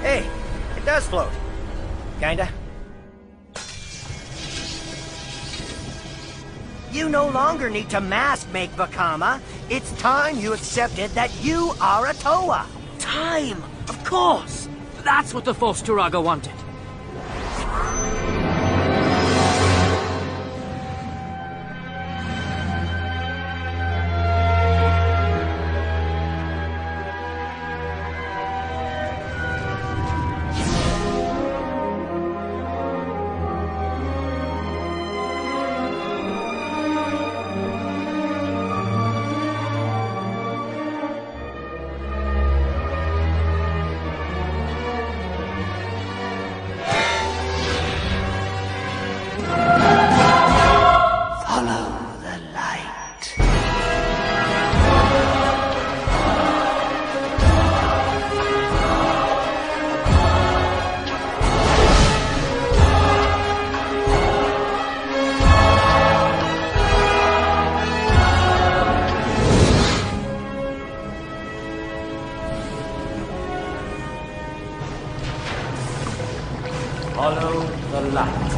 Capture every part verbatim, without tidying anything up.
Hey, it does float. Kinda. You no longer need to mask make Vakama. It's time you accepted that you are a Toa. Time! Of course! That's what the false Turaga wanted. Follow the light.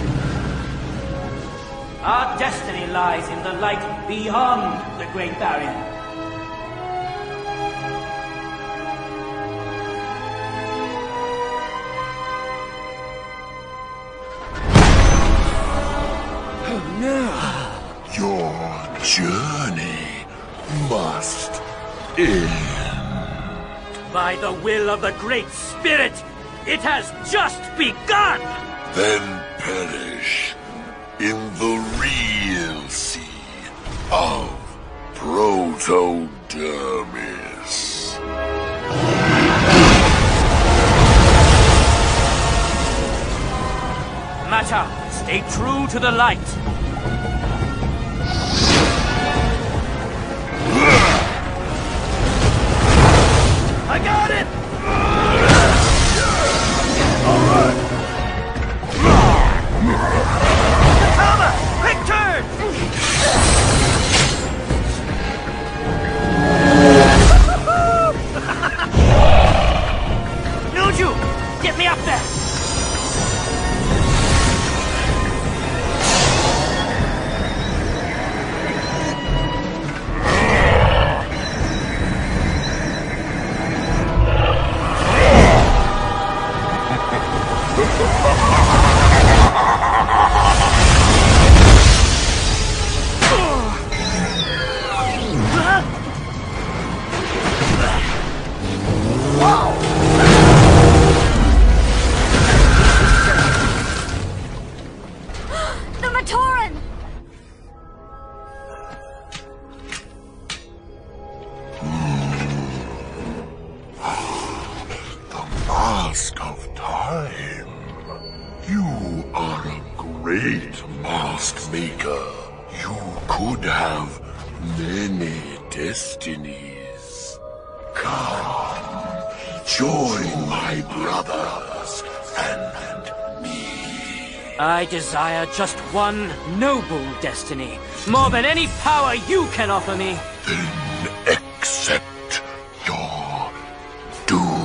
Our destiny lies in the light beyond the Great Barrier. Oh no! Your journey must end. By the will of the Great Spirit, it has just begun! Then perish in the real sea of Protodermis. Mata, stay true to the light. I got it! Vakama! Quick turn! Nuju! Get me up there! Mask of Time. You are a great mask maker. You could have many destinies. Come, join my brothers and me. I desire just one noble destiny, more than any power you can offer me. Then accept your doom.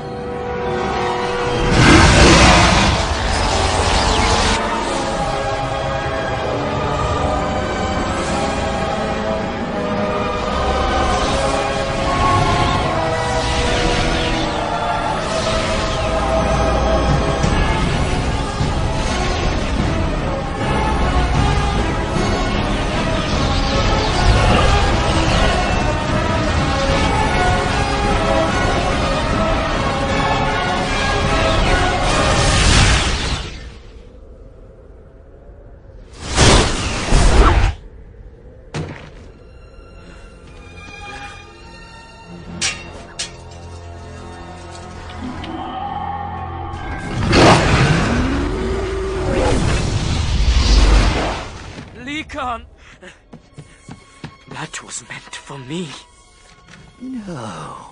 That was meant for me. No.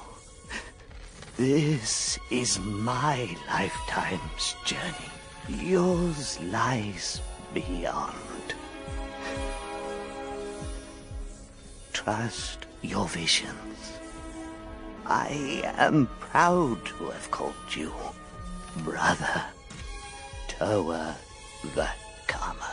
This is my lifetime's journey. Yours lies beyond. Trust your visions. I am proud to have called you Brother Towa Vakama.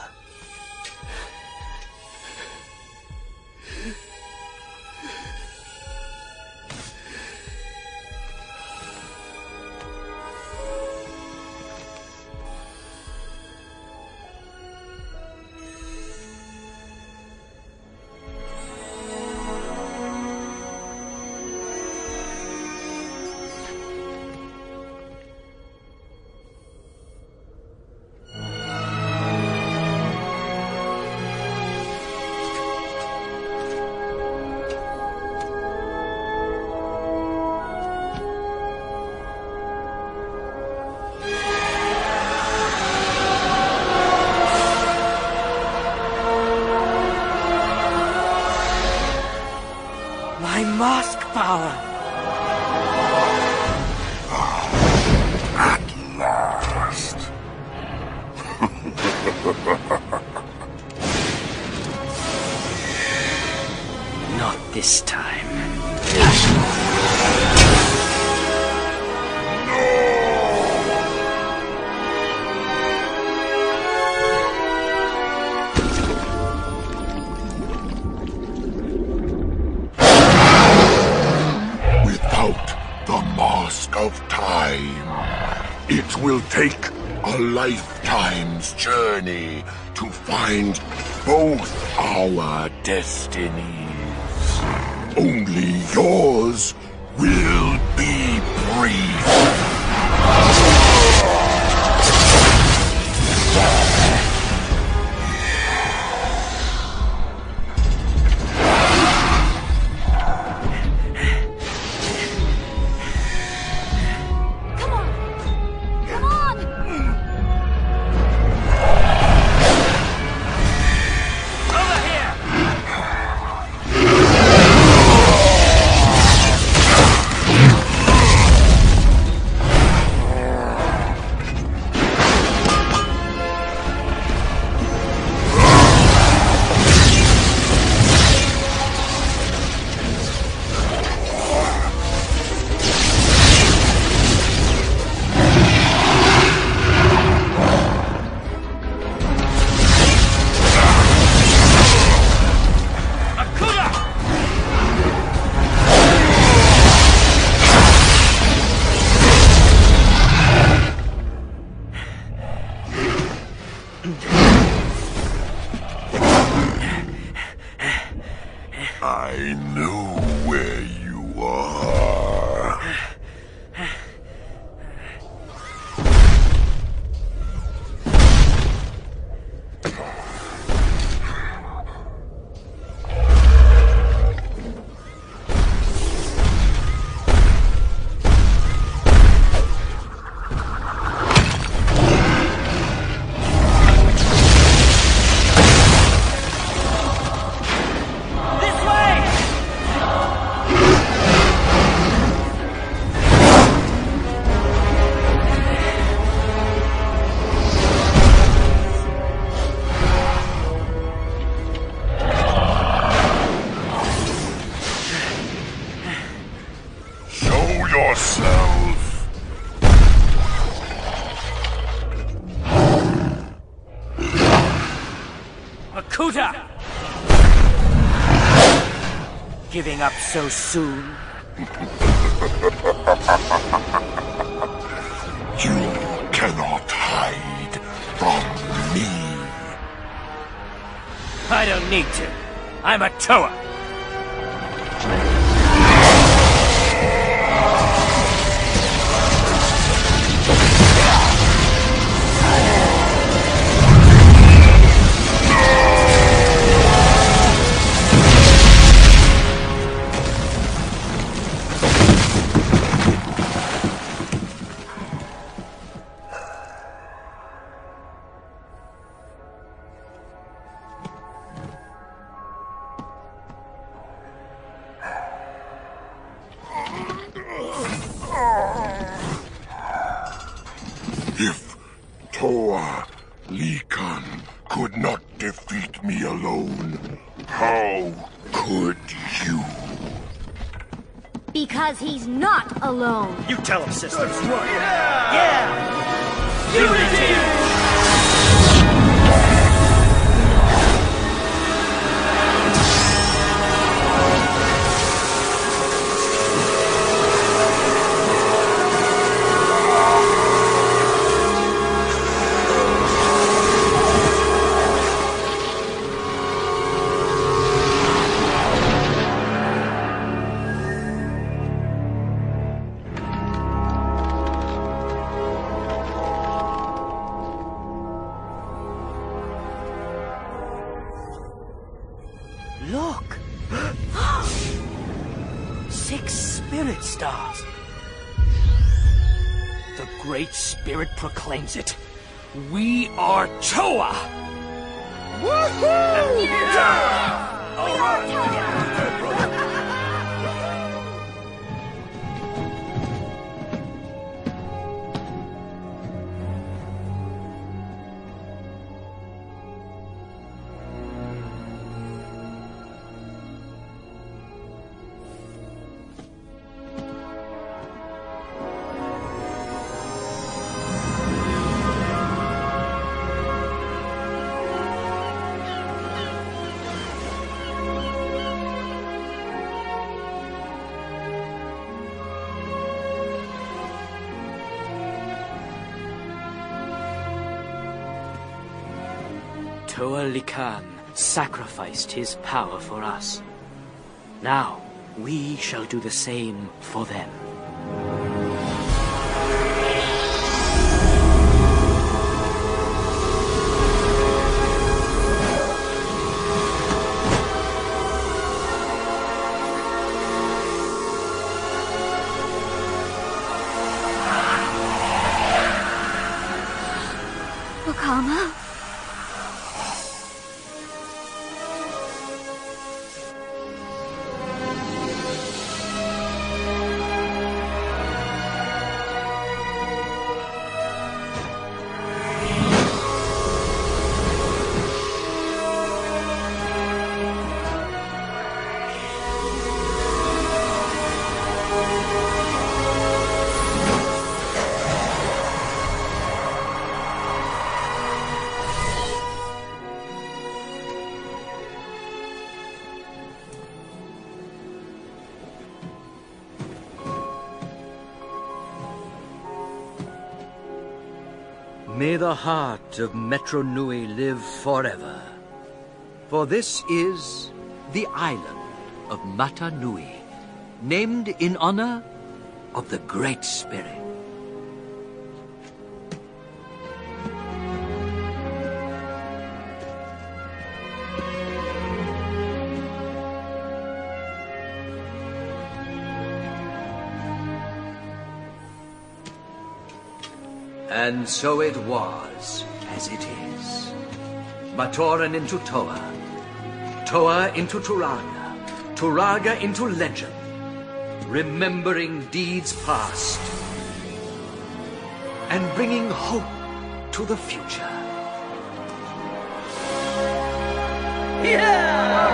My mask power! At last. Not this time. Of time. It will take a lifetime's journey to find both our destinies. Only yours will be brief. I know where you are. Yourself. Makuta! Giving up so soon? You cannot hide from me. I don't need to. I'm a Towa. If Towa Likan could not defeat me alone, how could you? Because Because he's not alone. You tell him, sister. That's right. Yeah! Unity! Look! Six spirit stars. The Great Spirit proclaims it. We are Toa! Woohoo! Yeah! We are Toa! Toa Likan sacrificed his power for us. Now, we shall do the same for them. Vakama? May the heart of Metro Nui live forever. For this is the island of Mata Nui, named in honor of the Great Spirit. And so it was, as it is. Matoran into Toa, Toa into Turaga, Turaga into legend, remembering deeds past, and bringing hope to the future. Yeah!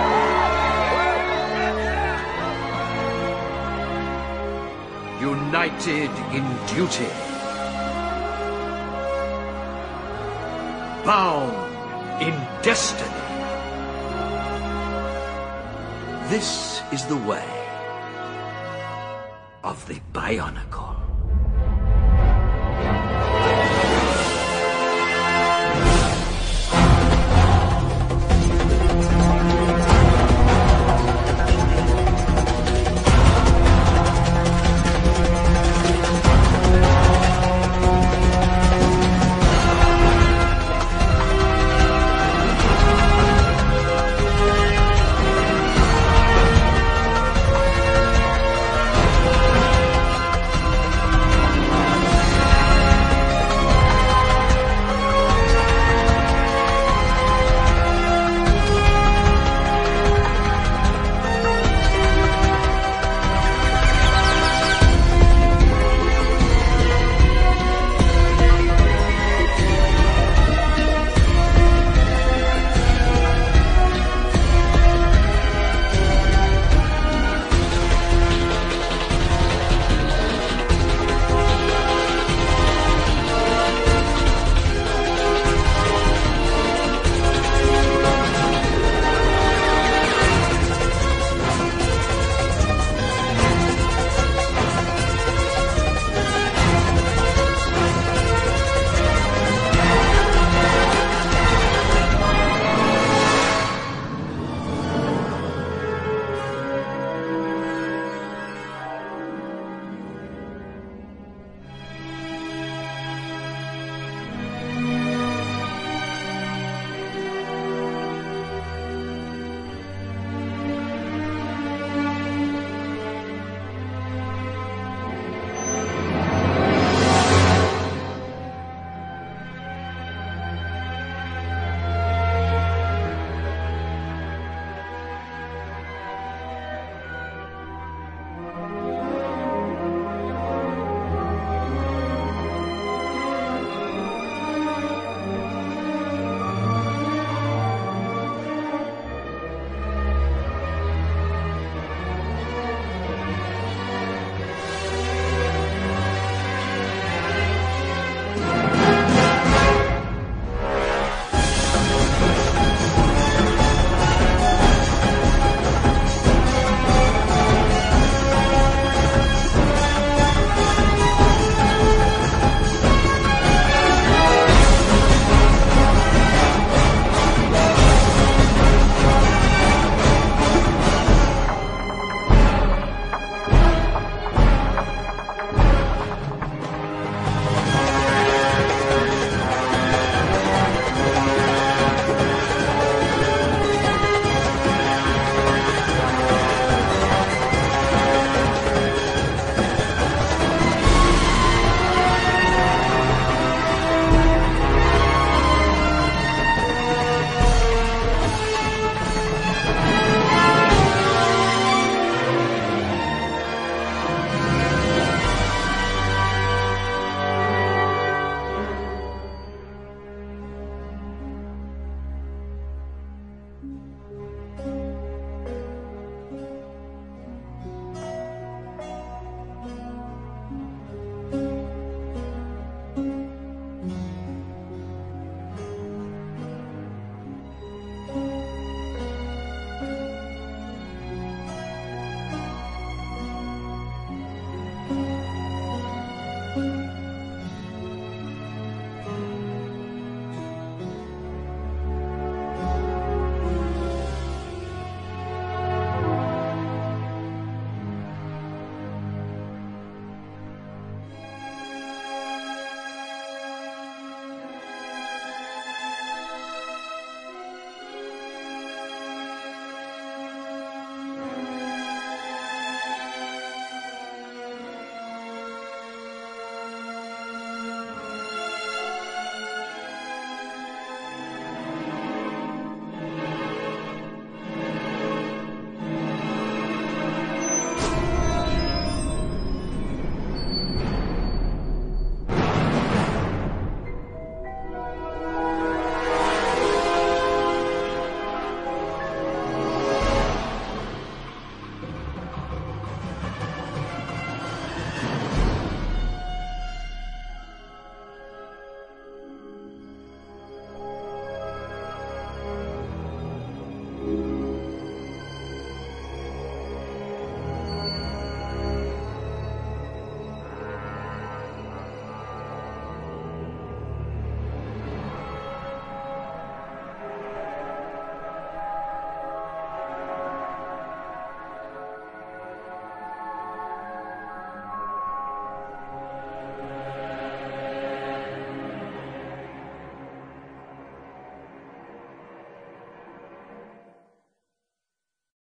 United in duty. Bound in destiny. This is the way of the Bionicle.